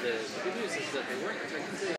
the good news is that they weren't technically